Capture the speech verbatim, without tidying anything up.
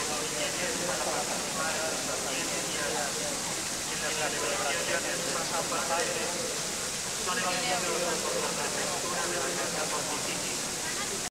para participar en las audiencias y en las celebraciones más aparte son el inicio